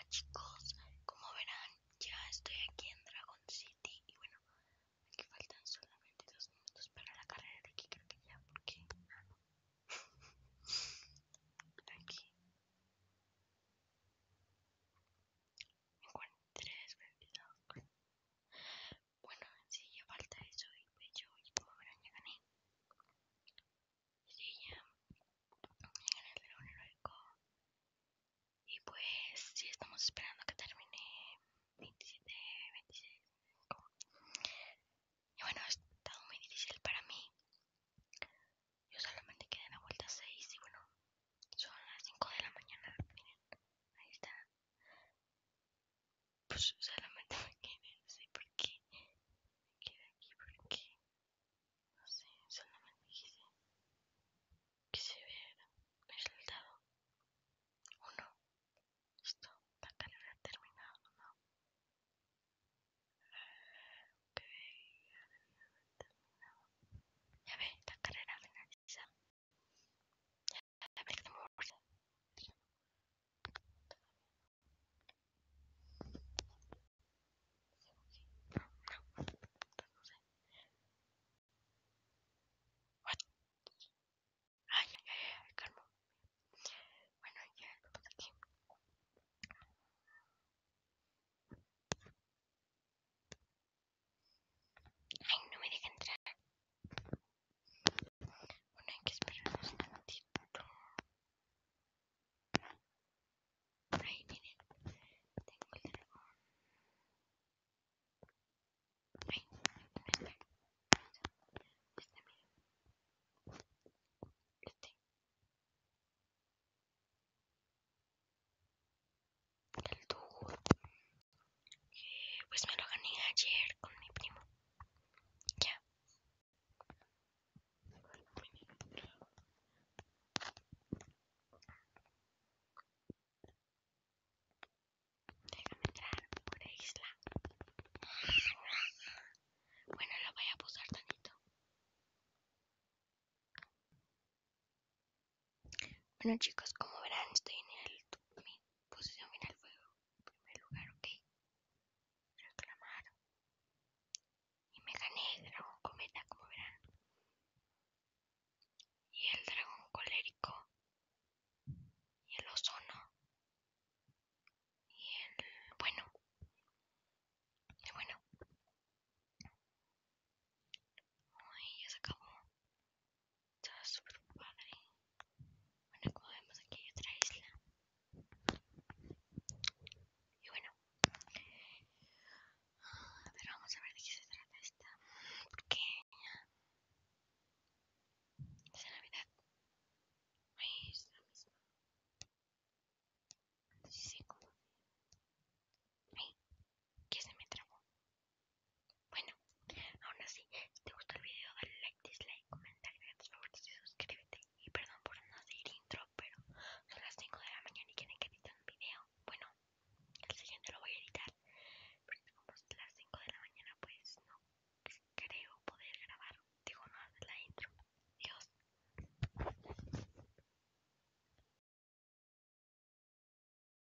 chicos, como verán, ya estoy aquí en Dragon City y bueno, aquí faltan solamente 2 minutos para la carrera de aquí, creo que ya, porque aquí me encuentre 22. Bueno, sí, ya falta eso y pues yo, y como verán, ya gané. Sí, ya gané el dragón heroico y pues sí, estamos esperando que termine 27, 26. Y bueno, ha estado muy difícil para mí. Yo solamente quedé en la vuelta 6 y bueno, son las 5 de la mañana. Miren, ahí está. Pues solamente me quedé, no sé por qué. Me quedé aquí porque, no sé, solamente quise ver el resultado. Uno, listo, la carrera ha terminado, ¿no? Ok, ya ve, la carrera finaliza. Ya ve, que no me What? Ay, ay, ay, calmo. Bueno, ya estamos aquí. Ay, no me deja entrar. Bueno, hay que esperarnos un tantito. Ay, miren, tengo el dragón. Ay, miren, miren, el tubo. Pues me lo gané ayer con mi primo. Ya. Déjame entrar por isla. Bueno, lo voy a posar tantito. Bueno, chicos, como